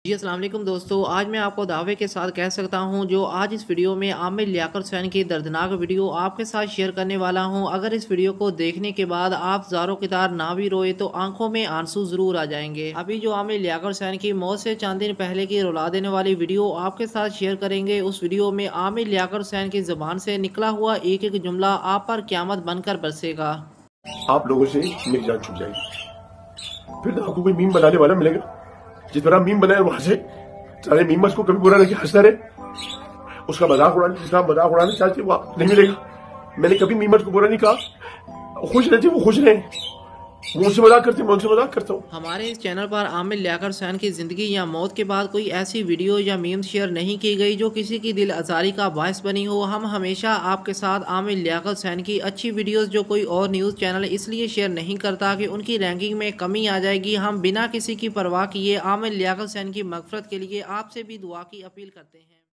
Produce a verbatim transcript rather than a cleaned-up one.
जी अस्सलाम वालेकुम दोस्तों, आज मैं आपको दावे के साथ कह सकता हूं जो आज इस वीडियो में आमिर लियाकत हुसैन की दर्दनाक वीडियो आपके साथ शेयर करने वाला हूं। अगर इस वीडियो को देखने के बाद आप ज़ारो कितार ना भी रोए तो आंखों में आंसू ज़रूर आ जाएंगे। अभी जो आमिर लियाकत हुसैन की मौत से चंद दिन पहले की रुला देने वाली वीडियो आपके साथ शेयर करेंगे। उस वीडियो में आमिर लियाकत हुसैन की ज़बान से निकला हुआ एक एक जुमला आप पर क़यामत बनकर बरसेगा। आप लोगों से मेरी जान छूट जाएगी, फिर तो आपको कोई मीम बनाने वाला मिलेगा। जिस तरह मीम बनाए वहां से सारे मीमर्स को कभी बुरा लगे हंसता रहे, उसका मजाक उड़ाने जिसका मजाक उड़ाने चाहते वो नहीं मिलेगा। मैंने कभी मीमर्स को बुरा नहीं कहा, खुश रहते वो खुश रहे, वो उनसे मजाक करते मैं उनसे मजाक करता हूँ। हमारे इस चैनल पर आमिर लियाकत हुसैन की ज़िंदगी या मौत के बाद कोई ऐसी वीडियो या मीम शेयर नहीं की गई जो किसी की दिल आज़ारी का बायस बनी हो। हम हमेशा आपके साथ आमिर लियाकत हुसैन की अच्छी वीडियोस जो कोई और न्यूज़ चैनल इसलिए शेयर नहीं करता कि उनकी रैंकिंग में कमी आ जाएगी। हम बिना किसी की परवाह किए आमिर लियाकत हुसैन की मग़फ़िरत के लिए आपसे भी दुआ की अपील करते हैं।